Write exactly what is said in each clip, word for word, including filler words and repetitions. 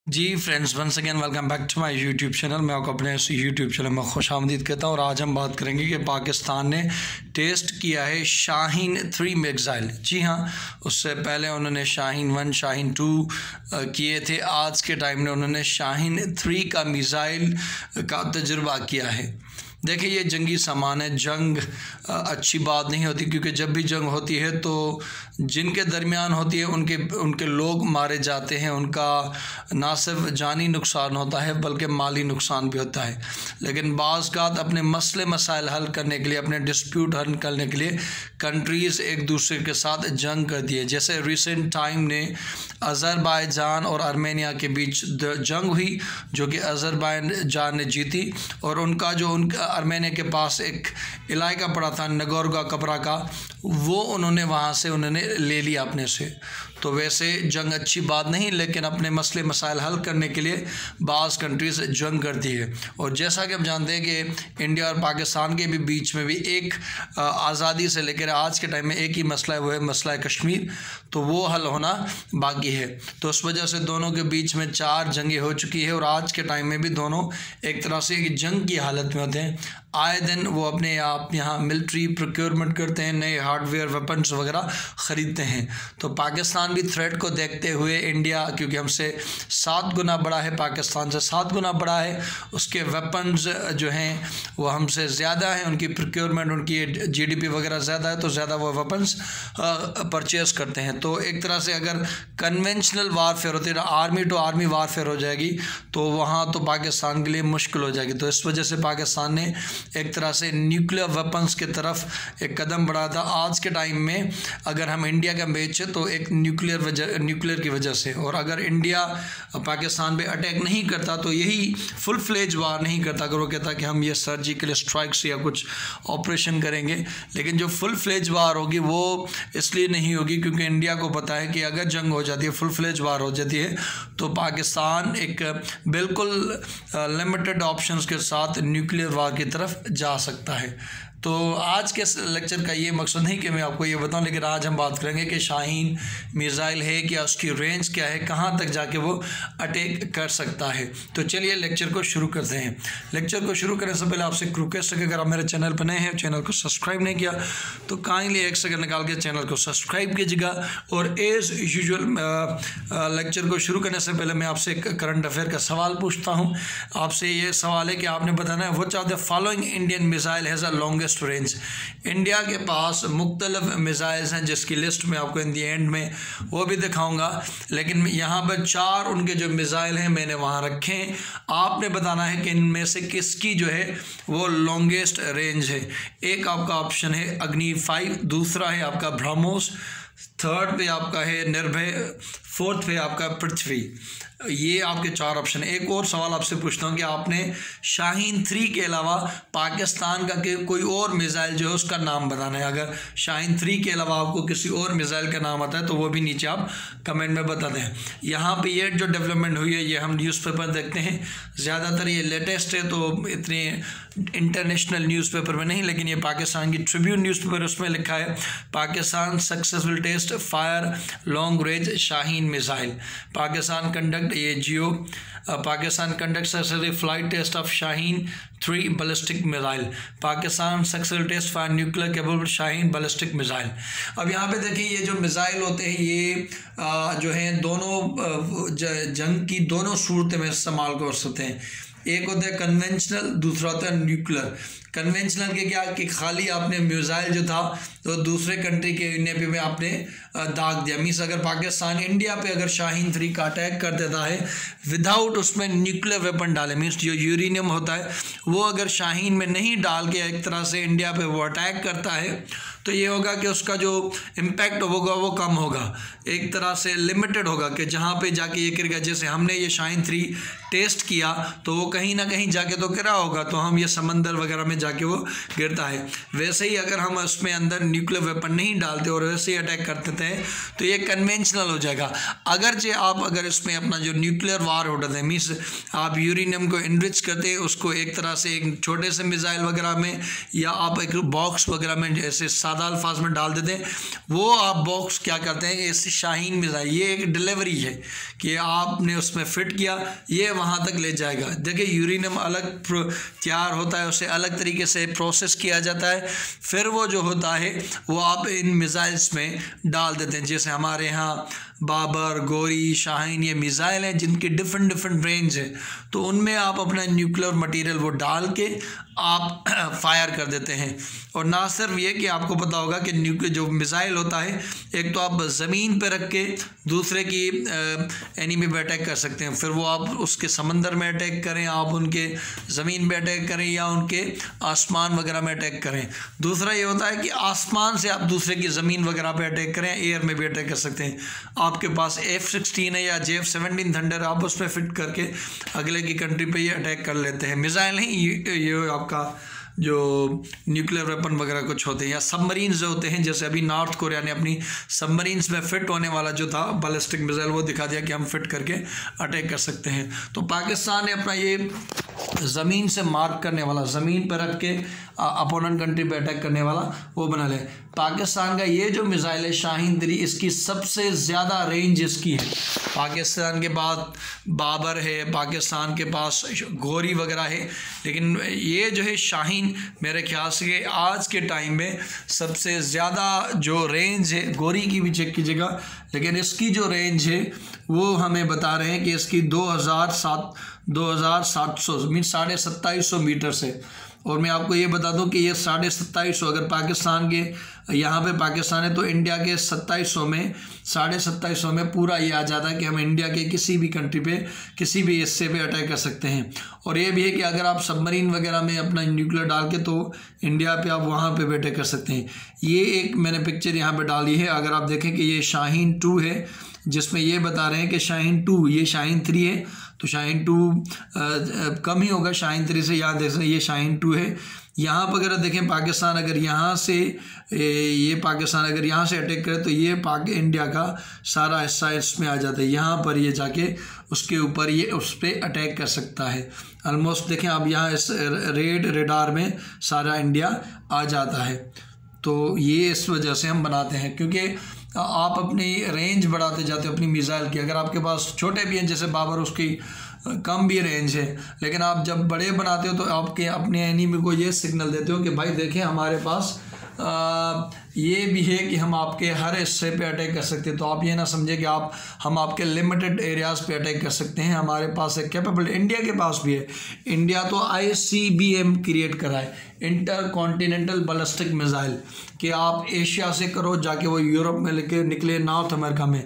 Ji friends, once again welcome back to my YouTube channel. मैं आपको अपने YouTube channel में खुश आमदीद कहता हूँ और आज हम बात करेंगे कि पाकिस्तान ने टेस्ट किया है शाहीन थ्री मिसाइल। जी हाँ, उससे पहले उन्होंने शाहीन वन शाहीन टू किए थे। आज के टाइम में उन्होंने शाहीन थ्री का मिसाइल का तजुर्बा किया है। देखिए, ये जंगी सामान है। जंग अच्छी बात नहीं होती, क्योंकि जब भी जंग होती है तो जिनके दरमियान होती है उनके उनके लोग मारे जाते हैं। उनका ना सिर्फ जानी नुकसान होता है बल्कि माली नुकसान भी होता है। लेकिन बाज़ औक़ात अपने मसले मसाइल हल करने के लिए, अपने डिस्प्यूट हल करने के लिए कंट्रीज़ एक दूसरे के साथ जंग करती है। जैसे रिसेंट टाइम ने अज़रबैजान और आर्मेनिया के बीच जंग हुई, जो कि अज़रबैजान ने जीती, और उनका जो उनका आर्मेनिया के पास एक इलाका पड़ा था नगोर्नो कराबख, वो उन्होंने वहाँ से उन्होंने ले लिया अपने से। तो वैसे जंग अच्छी बात नहीं, लेकिन अपने मसले मसाइल हल करने के लिए बाज़ कंट्रीज़ जंग करती है। और जैसा कि हम जानते हैं कि इंडिया और पाकिस्तान के भी बीच में भी एक आज़ादी से लेकर आज के टाइम में एक ही मसला है, वो है मसला कश्मीर। तो वो हल होना बाकी है। तो उस वजह से दोनों के बीच में चार जंगें हो चुकी है और आज के टाइम में भी दोनों एक तरह से एक जंग की हालत में होते हैं। आए दिन वो अपने आप यहाँ मिलिट्री प्रोक्योरमेंट करते हैं, नए हार्डवेयर वेपन्स वगैरह ख़रीदते हैं। तो पाकिस्तान भी थ्रेट को देखते हुए, इंडिया क्योंकि हमसे सात गुना बड़ा है, पाकिस्तान से सात गुना बड़ा है, उसके वेपन्स जो हैं वो हमसे ज़्यादा हैं, उनकी प्रोक्योरमेंट, उनकी जीडीपी वगैरह ज़्यादा है, तो ज़्यादा वो वेपन्स परचेज़ करते हैं। तो एक तरह से अगर कन्वेंशनल वारफेयर होती है ना, आर्मी टू आर्मी वारफेयर हो जाएगी, तो वहाँ तो पाकिस्तान के लिए मुश्किल हो जाएगी। तो इस वजह से पाकिस्तान ने एक तरह से न्यूक्लियर वेपन्स की तरफ एक कदम बढ़ाया था। आज के टाइम में अगर हम इंडिया का मैच है तो एक न्यूक्लियर वजह न्यूक्लियर की वजह से, और अगर इंडिया पाकिस्तान पे अटैक नहीं करता तो यही फुल फ्लेज वार नहीं करता, अगर वो कहता कि हम ये सर्जिकल स्ट्राइक्स या कुछ ऑपरेशन करेंगे। लेकिन जो फुल फ्लेज वार होगी वो इसलिए नहीं होगी क्योंकि इंडिया को पता है कि अगर जंग हो जाती है, फुल फ्लेज वार हो जाती है, तो पाकिस्तान एक बिल्कुल लिमिटेड ऑप्शंस के साथ न्यूक्लियर वार की तरफ जा सकता है। तो आज के लेक्चर का ये मकसद नहीं कि मैं आपको ये बताऊं, लेकिन आज हम बात करेंगे कि शाहीन मिसाइल है क्या, उसकी रेंज क्या है, कहाँ तक जाके वो अटैक कर सकता है। तो चलिए लेक्चर को शुरू करते हैं। लेक्चर को शुरू करने से पहले आपसे एक रिक्वेस्ट है कि अगर आप मेरे चैनल पर नए हैं, चैनल को सब्सक्राइब नहीं किया तो काइंडली एक सेकंड निकाल के चैनल को सब्सक्राइब कीजिएगा। और एज़ यूजुअल लेक्चर को शुरू करने से पहले मैं आपसे एक करंट अफेयर का सवाल पूछता हूँ। आपसे ये सवाल है कि आपने बताना है which of the following Indian missile has a longest range. India के पास मुख्तलिफ मिसाइल्स हैं जिसकी लिस्ट में आपको इन दी एंड में वो भी दिखाऊंगा, लेकिन यहाँ पर चार उनके जो मिसाइल हैं मैंने वहाँ रखे हैं। आपने बताना है कि इनमें से किसकी जो है वो लॉन्गेस्ट रेंज है। एक आपका ऑप्शन है अग्नि फाइव, दूसरा है आपका ब्रह्मोस, थर्ड पे आपका है निर्भय, फोर्थ पे आपका पृथ्वी। ये आपके चार ऑप्शन है। एक और सवाल आपसे पूछता हूँ कि आपने शाहीन थ्री के अलावा पाकिस्तान का के कोई और मिसाइल जो है उसका नाम बताना है। अगर शाहीन थ्री के अलावा आपको किसी और मिसाइल का नाम आता है तो वो भी नीचे आप कमेंट में बता दें। यहाँ पे ये जो डेवलपमेंट हुई है ये हम न्यूज़पेपर देखते हैं, ज़्यादातर ये लेटेस्ट है तो इतने इंटरनेशनल न्यूज़पेपर में नहीं, लेकिन ये पाकिस्तान की ट्रिब्यून न्यूज़पेपर, उसमें लिखा है Pakistan successful test fire long range Shaheen missile. Pakistan conduct ये Geo Pakistan conduct successful flight test of Shaheen three ballistic missile. Pakistan successful test for nuclear capable Shaheen ballistic missile. अब यहाँ पे देखिए, ये जो मिसाइल होते हैं ये आ, जो है दोनों जंग की दोनों सूरतें में इस्तेमाल कर सकते हैं। एक होता है कन्वेंशनल, दूसरा होता है न्यूक्लियर। कन्वेंशनल के क्या कि खाली आपने मिसाइल जो था तो दूसरे कंट्री के नेवी में आपने दाग दिया। मीन्स अगर पाकिस्तान इंडिया पे अगर शाहीन थ्री का अटैक कर देता है विदाउट उसमें न्यूक्लियर वेपन डाले, मीन्स जो यूरेनियम होता है वो अगर शाहीन में नहीं डाल के एक तरह से इंडिया पे वो अटैक करता है, तो ये होगा कि उसका जो इम्पैक्ट होगा वो कम होगा, एक तरह से लिमिटेड होगा कि जहाँ पे जाके ये करेगा। जैसे हमने ये शाहीन थ्री टेस्ट किया तो वो कहीं ना कहीं जाके तो गिरा होगा, तो हम ये समंदर वगैरह में जाके वो गिरता है। वैसे ही अगर हम उसमें अंदर न्यूक्लियर वेपन नहीं डालते और वैसे ही अटैक करते थे तो ये कन्वेंशनल हो जाएगा। अगरचे आप अगर इसमें अपना जो न्यूक्लियर वार होता है, मीन्स आप यूरेनियम को इनरिच करते उसको एक तरह से एक छोटे से मिसाइल वगैरह में, या आप एक बॉक्स वगैरह में जैसे सादा अल्फाज में डाल देते हैं, वो आप बॉक्स क्या करते हैं, इस शाहीन मिसाइल ये एक डिलीवरी है कि आपने उसमें फिट किया, ये वहाँ तक ले जाएगा। देखिए यूरेनियम अलग तैयार होता है, उसे अलग तरीके से प्रोसेस किया जाता है, फिर वो जो होता है वो आप इन मिसाइल्स में डाल देते हैं। जैसे हमारे यहाँ बाबर, गोरी, शाहीन ये मिसाइल हैं जिनकी डिफरेंट डिफरेंट रेंज है, तो उनमें आप अपना न्यूक्लियर मटेरियल वो डाल के आप फायर कर देते हैं। और ना सिर्फ ये कि आपको पता होगा कि न्यूक्लियर जो मिसाइल होता है, एक तो आप ज़मीन पर रख के दूसरे की एनिमी पे अटैक कर सकते हैं, फिर वो आप उसके समंदर में अटैक करें, आप उनके ज़मीन पे अटैक करें या उनके आसमान वगैरह में अटैक करें। दूसरा ये होता है कि आसमान से आप दूसरे की ज़मीन वगैरह पे अटैक करें, एयर में भी अटैक कर सकते हैं। आपके पास एफ सिक्सटीन है या जे एफ सेवनटीन थंडर, आप उस पर फिट करके अगले की कंट्री पे ये अटैक कर लेते हैं। मिसाइल नहीं, ये, ये आपका जो न्यूक्लियर वेपन वगैरह कुछ होते हैं, या सबमरीन्स जो होते हैं, जैसे अभी नॉर्थ कोरिया ने अपनी सबमरीन्स में फिट होने वाला जो था बैलिस्टिक मिसाइल वो दिखा दिया कि हम फिट करके अटैक कर सकते हैं। तो पाकिस्तान ने अपना ये ज़मीन से मार्क करने वाला, ज़मीन पर रख के अपोनेंट कंट्री पे अटैक करने वाला वो बना ले। पाकिस्तान का ये जो मिसाइल है शाहीन थ्री, इसकी सबसे ज़्यादा रेंज इसकी है। पाकिस्तान के बाद बाबर है, पाकिस्तान के पास गोरी वगैरह है, लेकिन ये जो है शाहीन मेरे ख्याल से आज के टाइम में सबसे ज़्यादा जो रेंज है, गोरी की भी चेक कीजिएगा, लेकिन इसकी जो रेंज है वो हमें बता रहे हैं कि इसकी दो हज़ार सात दो हज़ार सात सौ मीन साढ़े सत्ताईस सौ मीटर से। और मैं आपको ये बता दूं कि ये साढ़े सत्ताईस सौ अगर पाकिस्तान के यहाँ पे पाकिस्तान है तो इंडिया के सत्ताईस सौ में साढ़े सत्ताईस सौ में पूरा ये आ जाता है कि हम इंडिया के किसी भी कंट्री पे किसी भी हिस्से पे अटैक कर सकते हैं। और ये भी है कि अगर आप सबमरीन वगैरह में अपना न्यूक्लियर डाल के तो इंडिया पे आप वहाँ पे भी अटैक कर सकते हैं। ये एक मैंने पिक्चर यहाँ पे डाली है, अगर आप देखें कि ये शाहीन टू है, जिसमें ये बता रहे हैं कि शाहीन टू, ये शाहीन थ्री है तो शाहीन टू कम ही होगा शाहीन थ्री से। यहाँ देख सकते ये शाहीन टू है। यहाँ पर अगर देखें पाकिस्तान अगर यहाँ से ये पाकिस्तान अगर यहाँ से अटैक करे तो ये पाक इंडिया का सारा हिस्सा इसमें आ जाता है, यहाँ पर ये जाके उसके ऊपर ये उस पर अटैक कर सकता है। ऑलमोस्ट देखें अब यहाँ इस रेड रेडार में सारा इंडिया आ जाता है। तो ये इस वजह से हम बनाते हैं क्योंकि आप अपनी रेंज बढ़ाते जाते हो अपनी मिसाइल की। अगर आपके पास छोटे भी हैं जैसे बाबर, उसकी कम भी रेंज है, लेकिन आप जब बड़े बनाते हो तो आपके अपने एनिमी को ये सिग्नल देते हो कि भाई देखें हमारे पास आ, ये भी है कि हम आपके हर हिस्से पे अटैक कर सकते हैं। तो आप ये ना समझे कि आप हम आपके लिमिटेड एरियाज़ पे अटैक कर सकते हैं। हमारे पास एक कैपेबल इंडिया के पास भी है। इंडिया तो I C B M create करा है, इंटर कॉन्टिनेंटल बैलिस्टिक मिसाइल, कि आप एशिया से करो जाके वो यूरोप में लेके निकले नॉर्थ अमेरिका में।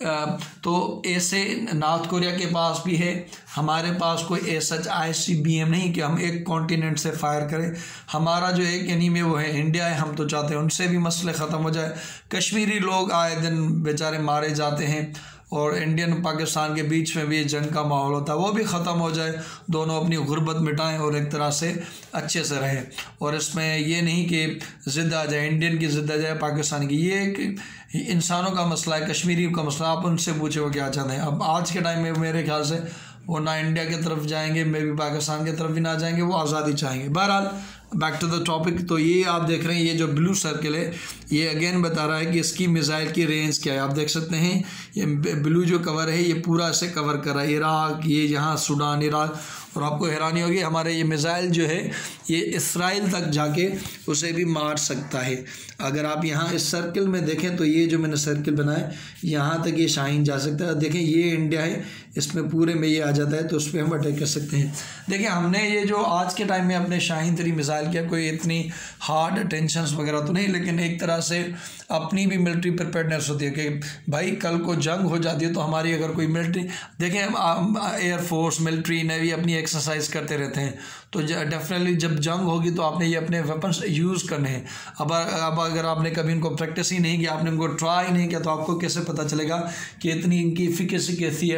तो ऐसे नॉर्थ कोरिया के पास भी है, हमारे पास कोई ऐसा आई सी बी एम नहीं कि हम एक कॉन्टिनेंट से फायर करें। हमारा जो एक एनिमी वो है इंडिया है, हम तो चाहते हैं उनसे भी मसले ख़त्म हो जाए। कश्मीरी लोग आए दिन बेचारे मारे जाते हैं और इंडियन पाकिस्तान के बीच में भी जंग का माहौल होता है, वो भी ख़त्म हो जाए, दोनों अपनी गुर्बत मिटाएं और एक तरह से अच्छे से रहें। और इसमें ये नहीं कि ज़िद आ जाए, इंडियन की ज़िद आ जाए पाकिस्तान की, ये एक इंसानों का मसला है, कश्मीरी का मसला। आप उनसे पूछे वो क्या चाहते हैं। अब आज के टाइम में मेरे ख्याल से वो ना इंडिया की तरफ जाएंगे, मे भी पाकिस्तान की तरफ भी ना जाएंगे, वो आज़ादी चाहेंगे। बहरहाल बैक टू द टॉपिक। तो ये आप देख रहे हैं ये जो ब्लू सर्कल है ये अगेन बता रहा है कि इसकी मिसाइल की रेंज क्या है। आप देख सकते हैं ये ब्लू जो कवर है ये पूरा ऐसे कवर कर रहा है, इराक, ये यहाँ सूडान, इराक। और आपको हैरानी होगी हमारे ये मिसाइल जो है ये इसराइल तक जाके उसे भी मार सकता है। अगर आप यहाँ इस सर्कल में देखें तो ये जो मैंने सर्कल बनाया यहाँ तक ये शाहीन जा सकता है। देखें ये इंडिया है, इसमें पूरे में ये आ जाता है तो उस पर हम अटैक कर सकते हैं। देखिए हमने ये जो आज के टाइम में अपने शाहीन थ्री मिसाइल किया, कोई इतनी हार्ड टेंशन्स वगैरह तो नहीं, लेकिन एक तरह से अपनी भी मिलिट्री प्रिपेयर्डनेस होती है कि भाई कल को जंग हो जाती है तो हमारी अगर कोई मिलिट्री, देखें एयरफोर्स, मिलिट्री, नेवी अपनी एक्सरसाइज करते रहते हैं, तो डेफिनेटली जब जंग होगी तो आपने ये अपने वेपन्स यूज़ करने हैं। अब अब अगर आपने कभी इनको प्रैक्टिस ही नहीं किया, आपने इनको ट्राई नहीं किया, तो आपको कैसे पता चलेगा कि इतनी इनकी एफिकेसी कैसी है, टारगेट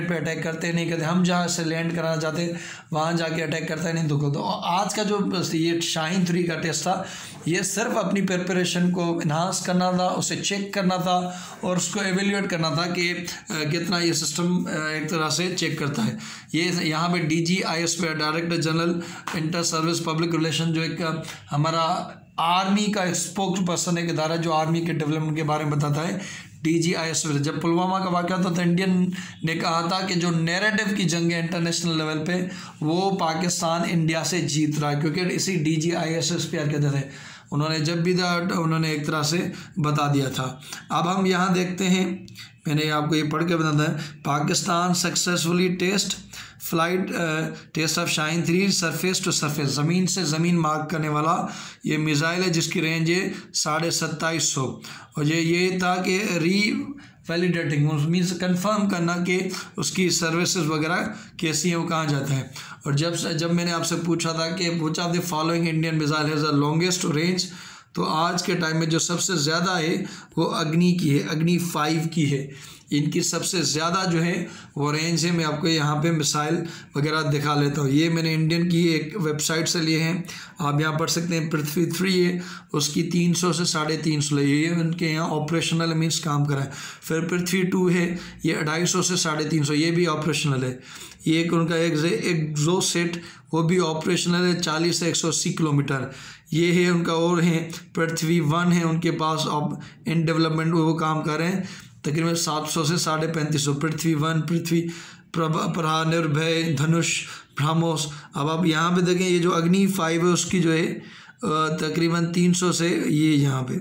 टारगेट पे अटैक करते नहीं करते, हम जहाँ से लैंड कराना चाहते वहाँ जाके अटैक करता है नहीं तो। तो आज का जो ये शाहीन थ्री का टेस्ट था ये सिर्फ अपनी प्रिपरेशन को इन्हांस करना था, उसे चेक करना था और उसको एवेल्यूएट करना था कि कितना ये सिस्टम एक तरह से चेक करता है। ये यहाँ पे डी जी आई एस पे director general inter service public relation जो एक हमारा आर्मी का स्पोक्स पर्सन एक इदारा जो आर्मी के डेवलपमेंट के बारे में बताता है, डी जी आई एस। जब पुलवामा का वाक़या था तो इंडियन ने कहा था कि जो नैरेटिव की जंग है इंटरनेशनल लेवल पे वो पाकिस्तान इंडिया से जीत रहा है, क्योंकि इसी D G I S S पे कहते थे उन्होंने जब भी था उन्होंने एक तरह से बता दिया था। अब हम यहाँ देखते हैं, मैंने आपको ये पढ़ के बताया है, Pakistan successfully test flight test of Shaheen three surface to surface, ज़मीन से ज़मीन मार्क करने वाला ये मिसाइल है जिसकी रेंज है साढ़े सत्ताईस सौ और ये ये था कि री वैलिडेटिंग मीन्स कंफर्म करना कि उसकी सर्विसेज वगैरह कैसी हैं, वो कहाँ जाता है। और जब जब मैंने आपसे पूछा था कि which of the following Indian missile has the longest range, तो आज के टाइम में जो सबसे ज़्यादा है वो अग्नि की है, अग्नि फाइव की है। इनकी सबसे ज़्यादा जो है वो रेंज है। मैं आपको यहाँ पे मिसाइल वगैरह दिखा लेता हूँ। ये मैंने इंडियन की एक वेबसाइट से लिए हैं, आप यहाँ पढ़ सकते हैं। पृथ्वी थ्री है उसकी तीन सौ से साढ़े तीन सौ ये उनके यहाँ ऑपरेशनल मीन्स काम करा है। फिर पृथ्वी टू है ये अढ़ाई सौ से साढ़े तीन सौ ये भी ऑपरेशनल है। ये एक उनका एक एक्सो सेट वो भी ऑपरेशनल है चालीस से एक सौ अस्सी किलोमीटर ये है उनका। और है पृथ्वी वन है उनके पास इन डेवलपमेंट वो काम कर रहे हैं तकरीबन सात सौ से साढ़े पैंतीस सौ। पृथ्वी वन, पृथ्वी प्रभा, प्रहा, निर्भय, धनुष, ब्रह्मोस। अब आप यहाँ पे देखें ये जो अग्नि फाइव है उसकी जो है तकरीबन तीन सौ से ये यहाँ पे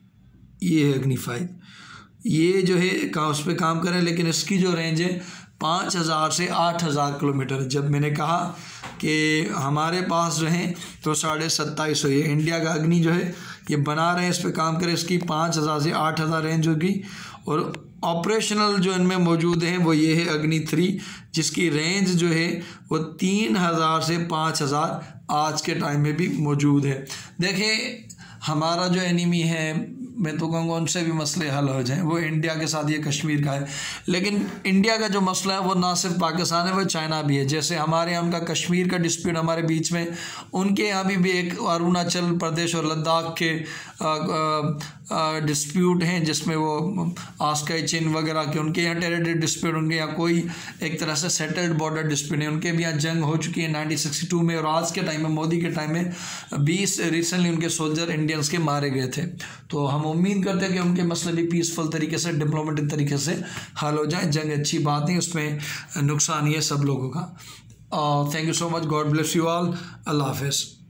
ये है अग्नि फाइव, ये जो है का उस पर काम करें, लेकिन इसकी जो रेंज है पाँच हज़ार से आठ हज़ार किलोमीटर। जब मैंने कहा कि हमारे पास जो है तो साढ़े सत्ताईस सौ ये इंडिया का अग्नि जो है ये बना रहे हैं, इस पर काम करें, इसकी पाँच हज़ार से आठ हज़ार रेंज होगी। और ऑपरेशनल जो इनमें मौजूद हैं वो ये है अग्नि थ्री जिसकी रेंज जो है वो तीन हज़ार से पाँच हज़ार आज के टाइम में भी मौजूद है। देखिए हमारा जो एनिमी है मैं तो कहूँगा उनसे भी मसले हल हो जाएं, वो इंडिया के साथ ये कश्मीर का है, लेकिन इंडिया का जो मसला है वो ना सिर्फ पाकिस्तान है वो चाइना भी है। जैसे हमारे यहाँ उनका कश्मीर का डिस्प्यूट हमारे बीच में, उनके यहाँ भी, भी एक अरुणाचल प्रदेश और लद्दाख के डिस्प्यूट हैं जिसमें वो आस्काई चीन वगैरह के उनके यहाँ टेरिटरी डिस्प्यूट, उनके यहाँ कोई एक तरह से सेटल्ड बॉर्डर डिस्प्यूट है। उनके भी यहाँ जंग हो चुकी है नाइनटीन सिक्सटी टू में और आज के टाइम में मोदी के टाइम में बीस रिसेंटली उनके सोल्जर इंडियंस के मारे गए थे। तो हम उम्मीद करते हैं कि उनके मसले भी पीसफुल तरीके से डिप्लोमेटिक तरीके से हल हो जाए। जंग अच्छी बात नहीं, उसमें नुकसान ही है सब लोगों का। Thank you so much, God bless you all, Allah हाफिज़।